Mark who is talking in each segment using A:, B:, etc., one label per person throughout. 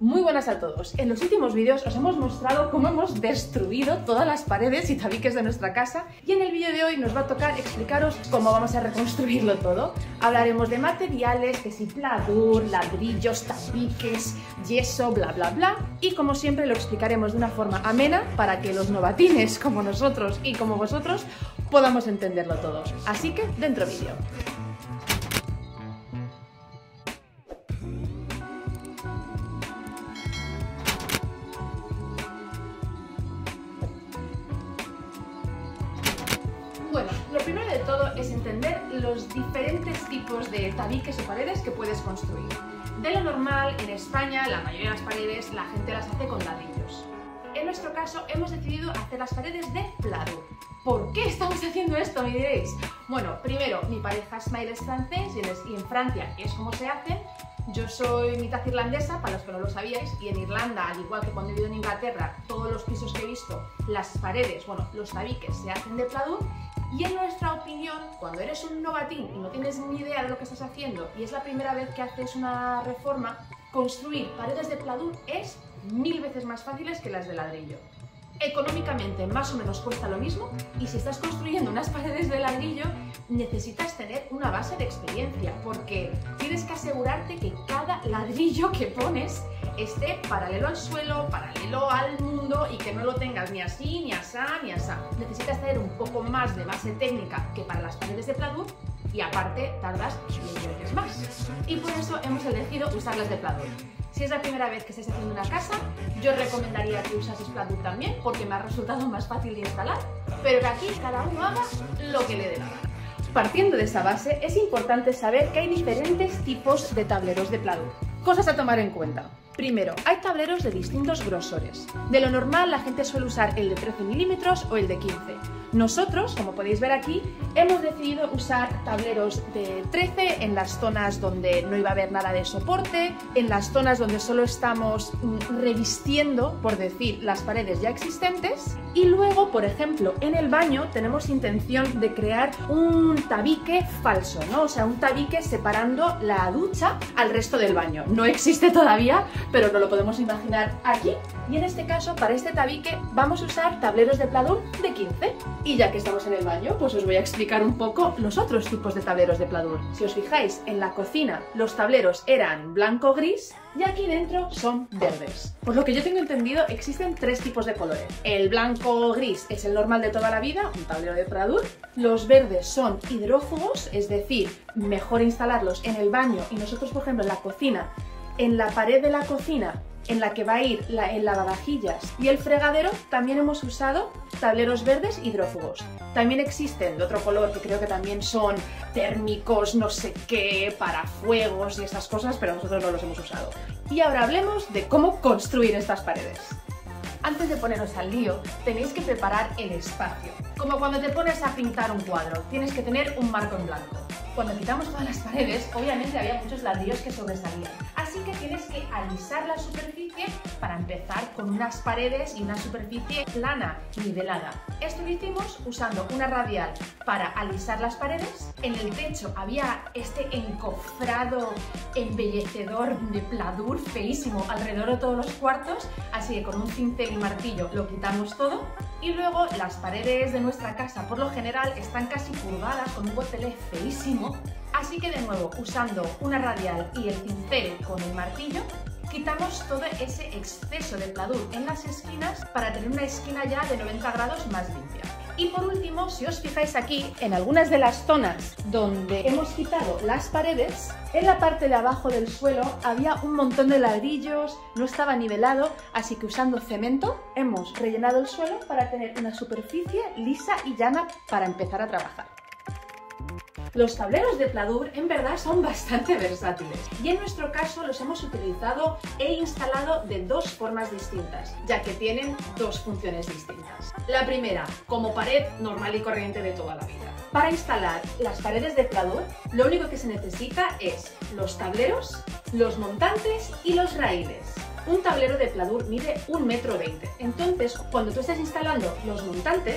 A: Muy buenas a todos. En los últimos vídeos os hemos mostrado cómo hemos destruido todas las paredes y tabiques de nuestra casa y en el vídeo de hoy nos va a tocar explicaros cómo vamos a reconstruirlo todo. Hablaremos de materiales, que si pladur, ladrillos, tabiques, yeso, bla bla bla, y como siempre lo explicaremos de una forma amena para que los novatines como nosotros y como vosotros podamos entenderlo todo. Así que dentro vídeo. Bueno, lo primero de todo es entender los diferentes tipos de tabiques o paredes que puedes construir. De lo normal, en España, la mayoría de las paredes la gente las hace con ladrillos. En nuestro caso, hemos decidido hacer las paredes de pladur. ¿Por qué estamos haciendo esto, me diréis? Bueno, primero, mi pareja Smile es francés y en Francia es como se hacen. Yo soy mitad irlandesa, para los que no lo sabíais, y en Irlanda, al igual que cuando he vivido en Inglaterra, todos los pisos que he visto, las paredes, bueno, los tabiques se hacen de pladur. Y en nuestra opinión, cuando eres un novatín y no tienes ni idea de lo que estás haciendo y es la primera vez que haces una reforma, construir paredes de pladur es 1000 veces más fáciles que las de ladrillo. Económicamente más o menos cuesta lo mismo y si estás construyendo unas paredes de ladrillo necesitas tener una base de experiencia porque tienes que asegurarte que cada ladrillo que pones esté paralelo al suelo, paralelo al mundo y que no lo tengas ni así, ni asá, ni asá. Necesitas tener un poco más de base técnica que para las paredes de pladur y aparte tardas 10 veces más. Y por eso hemos elegido usarlas de pladur. Si es la primera vez que estáis haciendo una casa, yo recomendaría que usaseis pladur también porque me ha resultado más fácil de instalar, pero que aquí cada uno haga lo que le dé la gana. Partiendo de esa base, es importante saber que hay diferentes tipos de tableros de pladur. Cosas a tomar en cuenta. Primero, hay tableros de distintos grosores. De lo normal, la gente suele usar el de 13 milímetros o el de 15. Nosotros, como podéis ver aquí, hemos decidido usar tableros de 13 en las zonas donde no iba a haber nada de soporte, en las zonas donde solo estamos revistiendo, por decir, las paredes ya existentes. Y luego, por ejemplo, en el baño tenemos intención de crear un tabique falso, ¿no? O sea, un tabique separando la ducha al resto del baño. No existe todavía, pero no lo podemos imaginar aquí. Y en este caso, para este tabique, vamos a usar tableros de pladur de 15. Y ya que estamos en el baño, pues os voy a explicar un poco los otros tipos de tableros de pladur. Si os fijáis, en la cocina los tableros eran blanco-gris y aquí dentro son verdes. Por lo que yo tengo entendido, existen 3 tipos de colores. El blanco-gris es el normal de toda la vida, un tablero de pladur. Los verdes son hidrófugos, es decir, mejor instalarlos en el baño y nosotros, por ejemplo, en la cocina, en la pared de la cocina en la que va a ir el lavavajillas y el fregadero, también hemos usado tableros verdes hidrófugos. También existen de otro color que creo que también son térmicos, no sé qué, para fuegos y esas cosas, pero nosotros no los hemos usado. Y ahora hablemos de cómo construir estas paredes. Antes de poneros al lío, tenéis que preparar el espacio. Como cuando te pones a pintar un cuadro, tienes que tener un marco en blanco. Cuando quitamos todas las paredes, obviamente había muchos ladrillos que sobresalían. Así que tienes que alisar la superficie para empezar con unas paredes y una superficie plana, nivelada. Esto lo hicimos usando una radial para alisar las paredes. En el techo había este encofrado embellecedor de pladur feísimo alrededor de todos los cuartos, así que con un cincel y martillo lo quitamos todo. Y luego las paredes de nuestra casa por lo general están casi curvadas con un gotelé feísimo, así que de nuevo usando una radial y el cincel con el martillo quitamos todo ese exceso de pladur en las esquinas para tener una esquina ya de 90 grados más limpia. Y por último, si os fijáis aquí, en algunas de las zonas donde hemos quitado las paredes, en la parte de abajo del suelo había un montón de ladrillos, no estaba nivelado, así que usando cemento hemos rellenado el suelo para tener una superficie lisa y llana para empezar a trabajar. Los tableros de pladur en verdad son bastante versátiles y en nuestro caso los hemos utilizado e instalado de 2 formas distintas, ya que tienen 2 funciones distintas. La primera, como pared normal y corriente de toda la vida. Para instalar las paredes de pladur, lo único que se necesita es los tableros, los montantes y los raíles. Un tablero de pladur mide 1,20 m, entonces cuando tú estés instalando los montantes,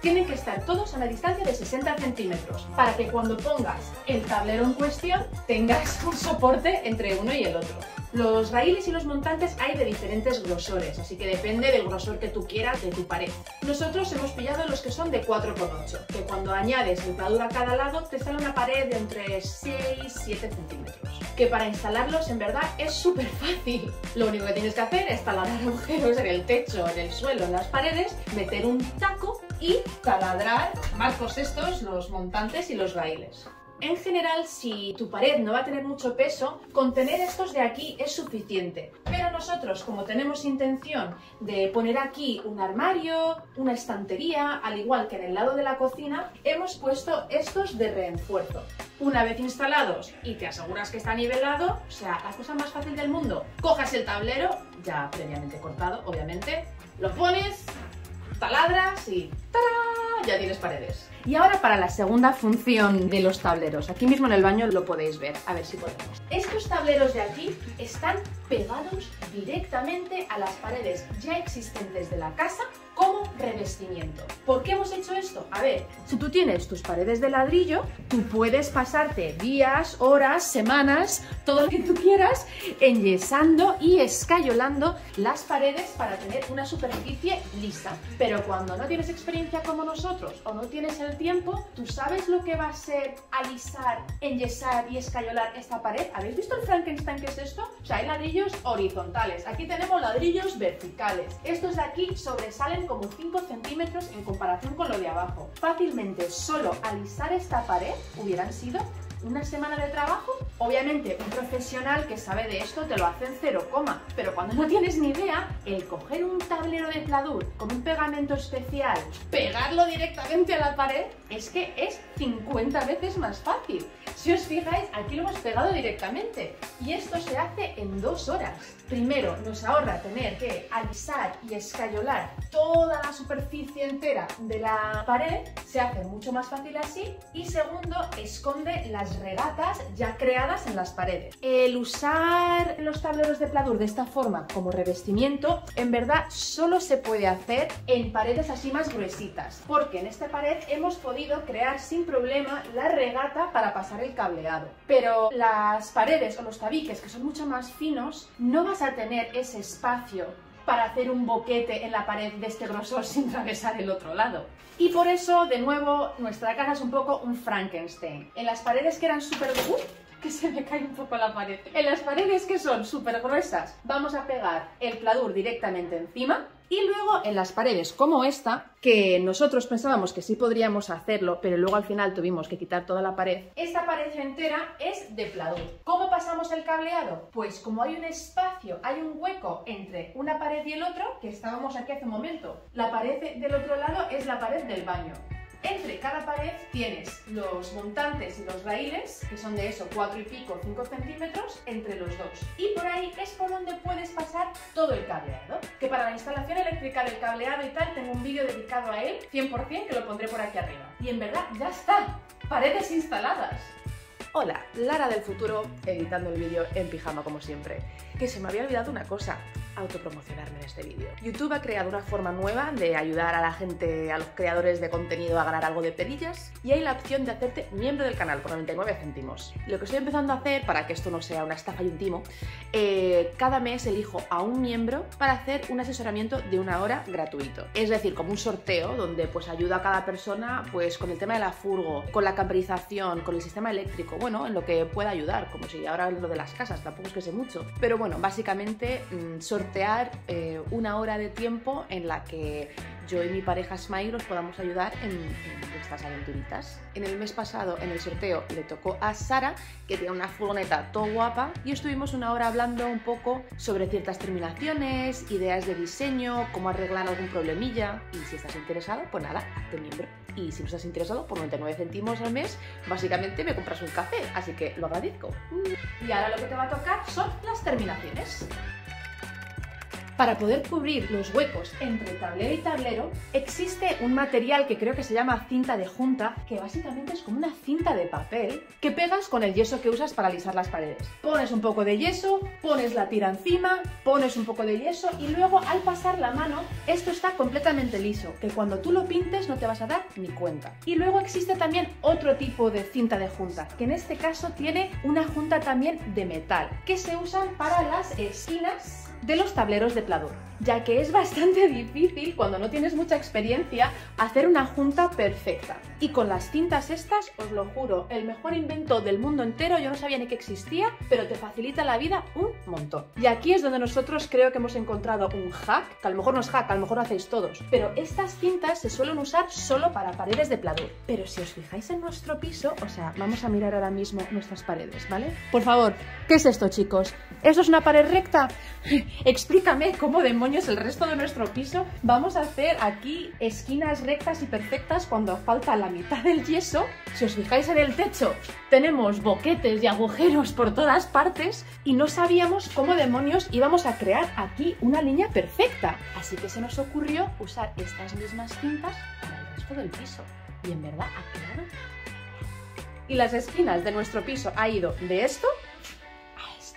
A: tienen que estar todos a una distancia de 60 centímetros para que cuando pongas el tablero en cuestión tengas un soporte entre uno y el otro. Los raíles y los montantes hay de diferentes grosores, así que depende del grosor que tú quieras de tu pared. Nosotros hemos pillado los que son de 4,8, que cuando añades el pladur a cada lado te sale una pared de entre 6 y 7 centímetros. Que para instalarlos en verdad es súper fácil. Lo único que tienes que hacer es taladrar agujeros en el techo, en el suelo, en las paredes, meter un taco y taladrar marcos estos, los montantes y los raíles. En general, si tu pared no va a tener mucho peso, con tener estos de aquí es suficiente. Pero nosotros, como tenemos intención de poner aquí un armario, una estantería, al igual que en el lado de la cocina, hemos puesto estos de refuerzo. Una vez instalados y te aseguras que está nivelado, o sea, la cosa más fácil del mundo, cojas el tablero, ya previamente cortado, obviamente, lo pones, taladras y ¡tarán! Ya tienes paredes. Y ahora para la segunda función de los tableros. Aquí mismo en el baño lo podéis ver, a ver si podemos. Estos tableros de aquí están pegados directamente a las paredes ya existentes de la casa como revestimiento. ¿Por qué hemos hecho esto? A ver, si tú tienes tus paredes de ladrillo, tú puedes pasarte días, horas, semanas, todo lo que tú quieras, enyesando y escayolando las paredes para tener una superficie lisa. Pero cuando no tienes experiencia como nosotros o no tienes el tiempo, ¿tú sabes lo que va a ser alisar, enyesar y escayolar esta pared? ¿Habéis visto el Frankenstein que es esto? O sea, hay ladrillos horizontales, aquí tenemos ladrillos verticales. Estos de aquí sobresalen como 5 centímetros en comparación con lo de abajo. Fácilmente, solo alisar esta pared hubieran sido una semana de trabajo. Obviamente un profesional que sabe de esto te lo hace en 0, pero cuando no tienes ni idea, el coger un tablero de pladur con un pegamento especial, pegarlo directamente a la pared, es que es 50 veces más fácil. Si os fijáis, aquí lo hemos pegado directamente y esto se hace en 2 horas. Primero, nos ahorra tener que alisar y escayolar toda la superficie entera de la pared, se hace mucho más fácil así, y segundo, esconde las regatas ya creadas en las paredes. El usar los tableros de pladur de esta forma como revestimiento, en verdad solo se puede hacer en paredes así más gruesitas, porque en esta pared hemos podido crear sin problema la regata para pasar el cableado. Pero las paredes o los tabiques, que son mucho más finos, no vas a tener ese espacio para hacer un boquete en la pared de este grosor sin atravesar el otro lado. Y por eso, de nuevo, nuestra casa es un poco un Frankenstein. En las paredes que eran súper... que se me cae un poco la pared. En las paredes que son súper gruesas, vamos a pegar el pladur directamente encima. Y luego en las paredes como esta, que nosotros pensábamos que sí podríamos hacerlo, pero luego al final tuvimos que quitar toda la pared, esta pared entera es de pladur. ¿Cómo pasamos el cableado? Pues como hay un espacio, hay un hueco entre una pared y el otro, que estábamos aquí hace un momento, la pared del otro lado es la pared del baño. Entre cada pared tienes los montantes y los raíles, que son de eso, 4 y pico, 5 centímetros, entre los dos. Y por ahí es por donde puedes pasar todo el cableado. Que para la instalación eléctrica del cableado y tal, tengo un vídeo dedicado a él, 100%, que lo pondré por aquí arriba. Y en verdad, ya está. Paredes instaladas. Hola, Lara del futuro, editando el vídeo en pijama como siempre. Que se me había olvidado una cosa, autopromocionarme en este vídeo. YouTube ha creado una forma nueva de ayudar a la gente, a los creadores de contenido a ganar algo de perillas, y hay la opción de hacerte miembro del canal por 99 céntimos. Lo que estoy empezando a hacer, para que esto no sea una estafa y un timo, cada mes elijo a un miembro para hacer un asesoramiento de 1 hora gratuito. Es decir, como un sorteo donde pues ayuda a cada persona pues con el tema de la furgo, con la camperización, con el sistema eléctrico, bueno, en lo que pueda ayudar, como si ahora lo de las casas, tampoco es que sé mucho. Pero bueno, básicamente sortear 1 hora de tiempo en la que yo y mi pareja Smile os podamos ayudar en estas aventuritas. En el mes pasado, en el sorteo, le tocó a Sara, que tiene una furgoneta todo guapa, y estuvimos 1 hora hablando un poco sobre ciertas terminaciones, ideas de diseño, cómo arreglar algún problemilla. Y si estás interesado, pues nada, hazte miembro. Y si no estás interesado, por 99 céntimos al mes, básicamente me compras un café, así que lo agradezco. Y ahora lo que te va a tocar son las terminaciones. Para poder cubrir los huecos entre tablero y tablero, existe un material que creo que se llama cinta de junta, que básicamente es como una cinta de papel que pegas con el yeso que usas para alisar las paredes. Pones un poco de yeso, pones la tira encima, pones un poco de yeso y luego al pasar la mano esto está completamente liso, que cuando tú lo pintes no te vas a dar ni cuenta. Y luego existe también otro tipo de cinta de junta, que en este caso tiene una junta también de metal, que se usan para las esquinas de los tableros de pladur, ya que es bastante difícil cuando no tienes mucha experiencia hacer una junta perfecta. Y con las cintas estas, os lo juro, el mejor invento del mundo entero, yo no sabía ni que existía, pero te facilita la vida un montón. Y aquí es donde nosotros creo que hemos encontrado un hack, que a lo mejor no es hack, a lo mejor lo hacéis todos, pero estas cintas se suelen usar solo para paredes de pladur. Pero si os fijáis en nuestro piso, o sea, vamos a mirar ahora mismo nuestras paredes, ¿vale? Por favor, ¿qué es esto, chicos? ¿Esto es una pared recta? Explícame cómo demonios el resto de nuestro piso vamos a hacer aquí esquinas rectas y perfectas cuando falta la mitad del yeso. Si os fijáis en el techo, tenemos boquetes y agujeros por todas partes y no sabíamos cómo demonios íbamos a crear aquí una línea perfecta. Así que se nos ocurrió usar estas mismas cintas para el resto del piso. Y en verdad ha quedado. Y las esquinas de nuestro piso ha ido de esto a esto.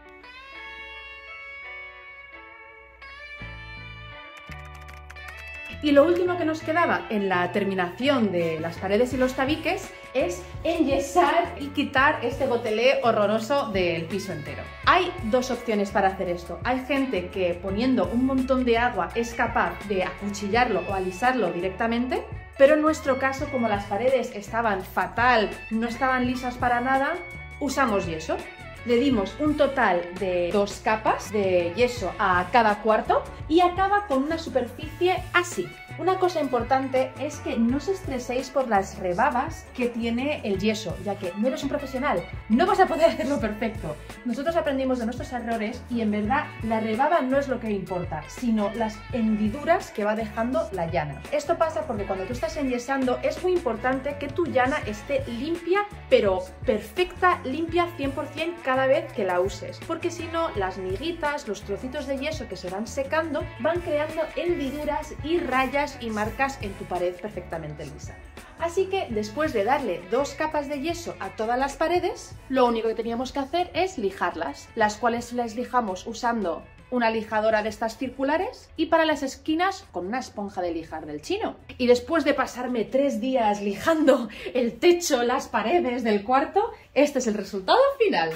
A: Y lo último que nos quedaba en la terminación de las paredes y los tabiques es enyesar y quitar este gotelé horroroso del piso entero. Hay dos opciones para hacer esto. Hay gente que poniendo un montón de agua es capaz de acuchillarlo o alisarlo directamente, pero en nuestro caso, como las paredes estaban fatal, no estaban lisas para nada, usamos yeso. Le dimos un total de 2 capas de yeso a cada cuarto y acaba con una superficie así. Una cosa importante es que no os estreséis por las rebabas que tiene el yeso, ya que no eres un profesional, no vas a poder hacerlo perfecto. Nosotros aprendimos de nuestros errores y en verdad la rebaba no es lo que importa, sino las hendiduras que va dejando la llana. Esto pasa porque cuando tú estás enyesando es muy importante que tu llana esté limpia, pero perfecta, limpia 100% cada vez que la uses, porque si no las miguitas, los trocitos de yeso que se van secando van creando hendiduras y rayas y marcas en tu pared perfectamente lisa. Así que después de darle 2 capas de yeso a todas las paredes, lo único que teníamos que hacer es lijarlas, las cuales las lijamos usando una lijadora de estas circulares y para las esquinas con una esponja de lijar del chino. Y después de pasarme 3 días lijando el techo, las paredes del cuarto, este es el resultado final.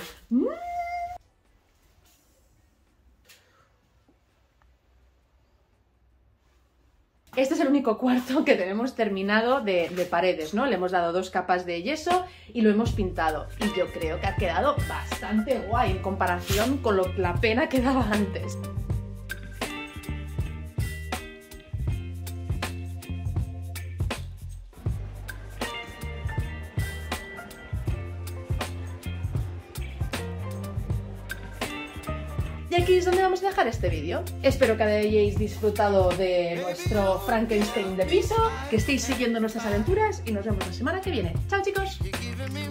A: Este es el único cuarto que tenemos terminado de paredes, ¿no? Le hemos dado 2 capas de yeso y lo hemos pintado. Y yo creo que ha quedado bastante guay en comparación con la pena que daba antes. Y aquí es donde vamos a dejar este vídeo. Espero que hayáis disfrutado de nuestro Frankenstein de piso, que estéis siguiendo nuestras aventuras y nos vemos la semana que viene. ¡Chao, chicos!